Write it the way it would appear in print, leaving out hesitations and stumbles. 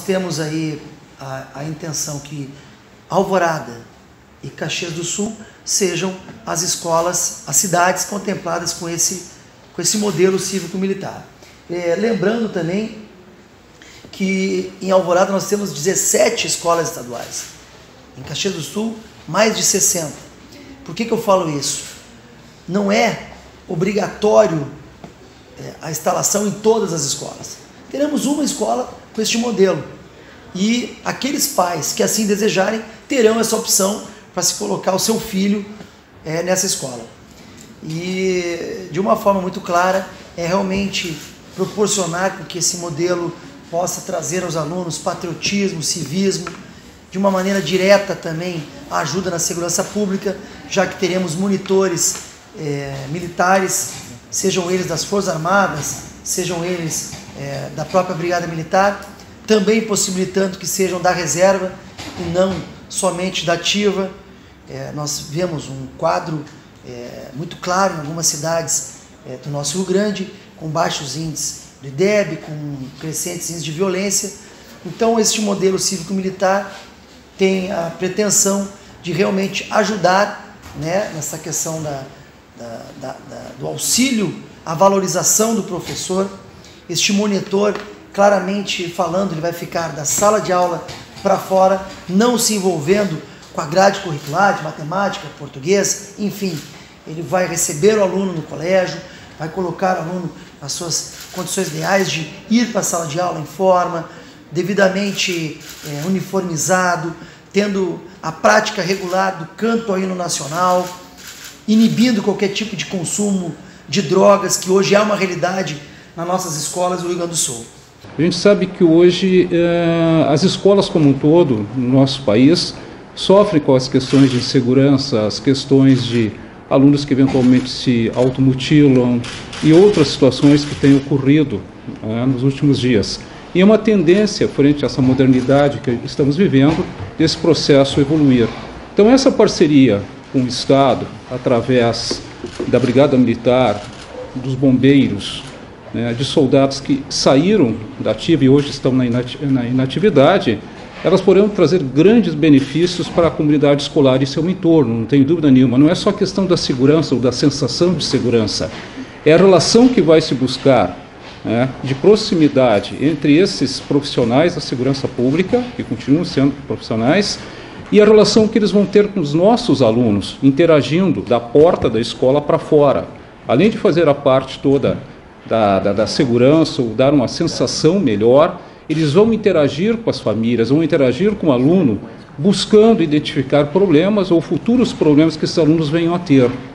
temos aí a intenção que Alvorada e Caxias do Sul sejam as escolas, as cidades contempladas com esse modelo cívico-militar. Lembrando também que em Alvorada nós temos 17 escolas estaduais, em Caxias do Sul mais de 60. Por que eu falo isso? Não é obrigatório a instalação em todas as escolas. Teremos uma escola com este modelo e aqueles pais que assim desejarem terão essa opção para se colocar o seu filho nessa escola. E de uma forma muito clara é realmente proporcionar que esse modelo possa trazer aos alunos patriotismo, civismo, de uma maneira direta também a ajuda na segurança pública, já que teremos monitores militares, sejam eles das Forças Armadas, sejam eles da própria Brigada Militar, também possibilitando que sejam da reserva e não somente da ativa. Nós vemos um quadro muito claro em algumas cidades do nosso Rio Grande, com baixos índices de IDEB, com crescentes índices de violência. Então, este modelo cívico-militar tem a pretensão de realmente ajudar nessa questão do auxílio à valorização do professor. Este monitor, claramente falando, ele vai ficar da sala de aula para fora, não se envolvendo com a grade curricular de matemática, português, enfim. Ele vai receber o aluno no colégio, vai colocar o aluno nas suas condições ideais de ir para a sala de aula em forma, devidamente uniformizado, tendo a prática regular do canto ao hino nacional, inibindo qualquer tipo de consumo de drogas, que hoje é uma realidade nas nossas escolas do Rio Grande do Sul. A gente sabe que hoje as escolas como um todo, no nosso país, sofrem com as questões de insegurança, as questões de alunos que eventualmente se automutilam e outras situações que têm ocorrido nos últimos dias. E é uma tendência, frente a essa modernidade que estamos vivendo, desse processo evoluir. Então essa parceria com o Estado, através da Brigada Militar, dos bombeiros, de soldados que saíram da ativa e hoje estão na inatividade, elas poderão trazer grandes benefícios para a comunidade escolar e seu entorno, não tenho dúvida nenhuma. Não é só questão da segurança ou da sensação de segurança, é a relação que vai se buscar de proximidade entre esses profissionais da segurança pública, que continuam sendo profissionais, e a relação que eles vão ter com os nossos alunos, interagindo da porta da escola para fora. Além de fazer a parte toda da segurança ou dar uma sensação melhor, eles vão interagir com as famílias, vão interagir com o aluno, buscando identificar problemas ou futuros problemas que esses alunos venham a ter.